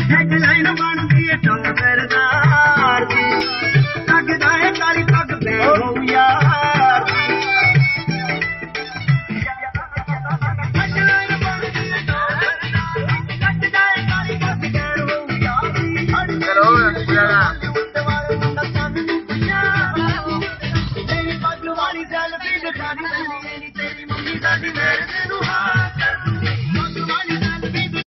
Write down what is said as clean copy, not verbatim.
headline बनदी है टंग सरदार दी लगदा है काली पग पे हो यार